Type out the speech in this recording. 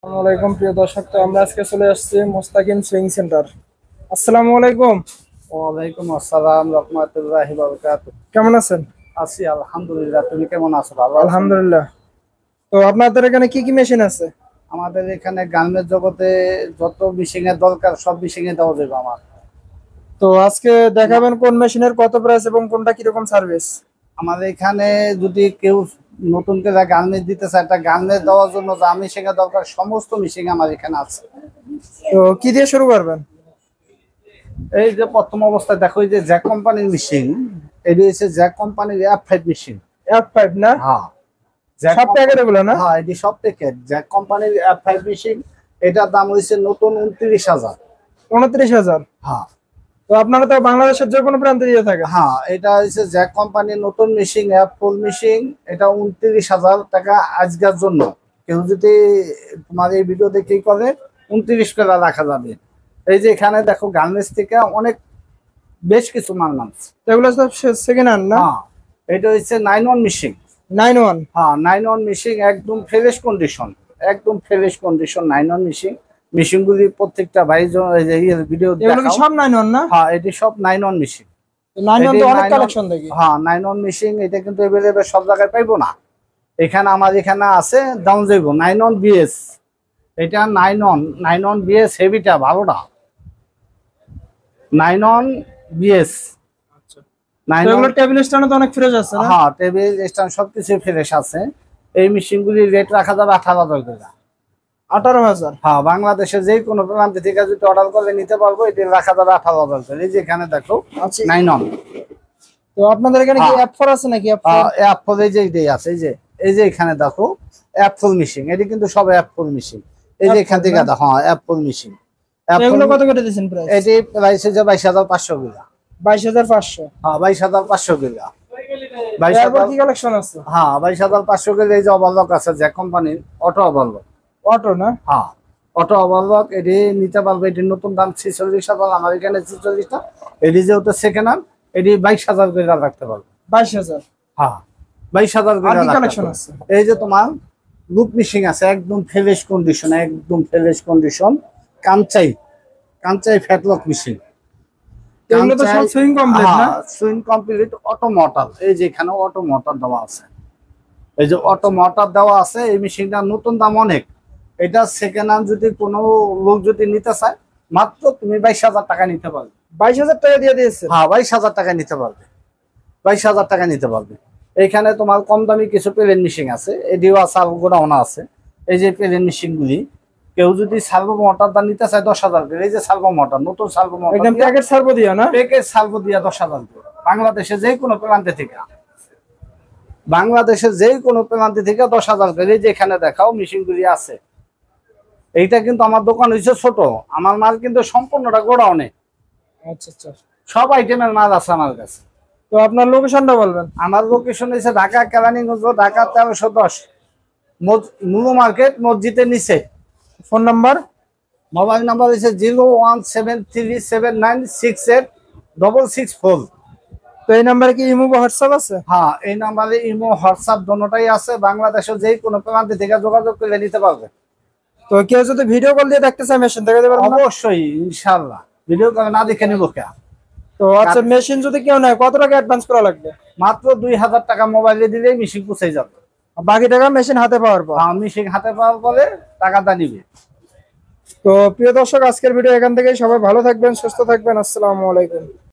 আসসালামু আলাইকুম প্রিয় দর্শক, তো আমরা আজকে চলে আসছি মুস্তাকিম সুইং সেন্টার। আসসালামু আলাইকুম। ওয়ালাইকুম আসসালাম রহমতুল্লাহি ওয়া বারাকাতুহু। কেমন আছেন? আছি আলহামদুলিল্লাহ। তুমি কেমন আছো? ভালো আছো? আলহামদুলিল্লাহ। তো আপনাদের এখানে কি কি মেশিন আছে? আমাদের এখানে গার্মেন্টস জগতে যত মেশিন এর দরকার সব মেশিন এ দেওয়া যাবে আমার। তো আজকে দেখাবেন কোন মেশিনের কত প্রাইস এবং কোনটা কিরকম সার্ভিস। আমাদের এখানে যদি কেউ নতুন করে গার্মেন্টস দিতে চায়, একটা গার্মেন্টস দেওয়ার জন্য যা মেশিন এর দরকার সমস্ত মেশিন আমার এখানে আছে। তো কি দিয়ে শুরু করবেন? এই যে প্রথম অবস্থায় দেখো, এই যে জ্যাক কোম্পানির মেশিন, এটি হচ্ছে জ্যাক কোম্পানির F5 মেশিন। F5 না? হ্যাঁ, সব প্যাকেট এগুলো না? হ্যাঁ, এটি সব প্যাকেট জ্যাক কোম্পানির F5 মেশিন। এটার দাম হয়েছে নতুন 29,000। 29,000? হ্যাঁ তো আপনারা তো বাংলাদেশের যে কোনো প্রান্তে দিয়ে থাকেন। হ্যাঁ, এটা হচ্ছে জ্যাক কোম্পানির নতুন মেশিন, অ্যাপল মেশিন। এটা 29,000 টাকা আজকের জন্য। কেউ যদি তোমার এই ভিডিও দেখেই করে 29 করে রাখা যাবে। এই যে এখানে দেখো গার্মেন্টস থেকে অনেক বেশ কিছু মাল নামছে। তো এগুলো সব সেকেন্ড হ্যান্ড না? হ্যাঁ, এটা হচ্ছে 9-1 মেশিন। 9-1? হ্যাঁ, 9-1 মেশিন, একদম ফ্রেশ কন্ডিশন। একদম ফ্রেশ কন্ডিশন 9-1 মেশিন। মেশিনগুলি প্রত্যেকটা ভাই ভিডিও এগুলো কি দেখাও। সব 9-1 না? হ্যাঁ, এটি সব 9-1 মেশিন। 9-1 তো অনেক কালেকশন দেখি। হ্যাঁ, 9-1 মেশিন। এটা কিন্তু এভেলেবেল সব জায়গায় পাইবো না। এখানে আমার এখানে আছে, দাম যাইব 9-1 বিএস। এটা 9-1 বিএস হেভিটা ভালোটা। 9-1 বিএস। তো এগুলো টেবিল স্ট্যান্ডে তো অনেক ফ্রেশ আছে না? হ্যাঁ, টেবিল স্ট্যান্ড সবকিছু ফ্রেশ আছে। এই মেশিনগুলির রেট রাখা যাবে 18,000 টাকা। 18,000? হ্যাঁ, বাংলাদেশে যে কোনো প্রান্ত থেকে যদি অর্ডার করে নিতে পারবো, এটি রাখা যাবে 18,000 টাকা। এই যে এখানে দেখো আচ্ছা। 9-1। তো আপনাদের এখানে কি F4 আছে নাকি? অ্যাপল এই যে এটাই আছে। এই যে এখানে দেখো অ্যাপল মেশিন। এটি কিন্তু সব অ্যাপল মেশিন। এই যে এখান থেকে দেখো, হ্যাঁ, অ্যাপল মেশিন। এগুলো কত করে দিয়েছেন প্রাইস? এটি প্রাইস হচ্ছে 22,500 টাকা। 22,500? হ্যাঁ, 22,500 টাকা। এরপর কি কালেকশন আছে? হ্যাঁ, 22,500 টাকা। এই যে ওভারলক আছে জ্যাক কোম্পানির, অটো ওভারলক। অটো না? হ্যাঁ, অটো ওভারলক। এটি নিতে পারবে। এটির নতুন দাম 46,000। আমার এখানে 46টা। এটি যেহেতু সেকেন্ড হ্যান্ড, এটি 22,000 টাকা রাখতে পারবে। 22,000? হ্যাঁ, 22,000 আর কি টাকা কালেকশন আছে? এই যে তোমার লুক মেশিন আছে, একদম ফ্রেশ কন্ডিশন, একদম ফ্রেশ কন্ডিশন। কাঞ্চাই কাঞ্চাই ফ্যাটলক মেশিন। এগুলো তো সব সুইং কমপ্লিট না? Swing complete, auto motor. এই যে এখানে অটো মোটর দেওয়া আছে। এই যে অটো মোটর দেওয়া আছে। এই মেশিনটা নতুন দাম অনেক। এটা সেকেন্ড হ্যান্ড যদি কোনো লোক যদি নিতে চায়, মাত্র তুমি 22,000 টাকা নিতে পারবে। 22,000 টাকা দিয়ে দিয়েছে? হ্যাঁ, 22,000 টাকা নিতে পারবে। 22,000 টাকা নিতে পারবে। এইখানে তোমার কম দামি কিছু প্লেন মেশিন আছে, এডিও আছে, গোডাউন আছে। এই যে প্লেন মেশিন গুলি, কেউ যদি সার্ভো মোটর দা নিতে চায় 10,000 করে। এই যে সার্ভো মোটর, নতুন সার্ভো মোটর, একদম প্যাকেট সার্ভো দিয়া না? প্যাকেজ সার্ভো দিয়া 10,000 করে। বাংলাদেশে যে কোনো প্রান্তে থেকে, বাংলাদেশের যে কোনো প্রান্তে থেকে 10,000 করে। এই যে এখানে দেখাও মেশিন গুলি আছে। এইটা কিন্তু আমার দোকান হচ্ছে ছোট, আমার মাল কিন্তু সম্পূর্ণটা গোডাউনে। আচ্ছা আচ্ছা। সব আইটেমের মাল আছে আমার কাছে। তো আপনার লোকেশনটা বলবেন। আমার লোকেশন হচ্ছে ঢাকা কেরানীগঞ্জ, ঢাকা 1310, মুলো মার্কেট মসজিদের নিচে। Phone number? মোবাইল নাম্বার হচ্ছে 01737968664। তো এই নাম্বারে কি ইমো বা হোয়াটসঅ্যাপ আছে? হ্যাঁ, এই নাম্বারে ইমো হোয়াটসঅ্যাপ দোনোটাই আছে। বাংলাদেশের যে কোনো প্রান্তে থেকে যোগাযোগ করে নিতে পারবে। তো কেউ যদি ভিডিও কল দিয়ে দেখতে চায় মেশিন দেখাতে পারবেন না? অবশ্যই, ইনশাআল্লাহ। ভিডিও করে না দেখে নিব কে? তো আচ্ছা, মেশিন যদি কেউ নেয় কত টাকা অ্যাডভান্স করা লাগবে? মাত্র 2,000 টাকা মোবাইলে দিলেই মেশিন পৌঁছে যাবে। আর বাকি টাকা মেশিন হাতে পাওয়ার পর? হ্যাঁ, মেশিন হাতে পাওয়ার পরে টাকাটা নিবে। তো প্রিয় দর্শক, আজকের ভিডিও এখান থেকেই। সবাই ভালো থাকবেন, সুস্থ থাকবেন। আসসালামু আলাইকুম।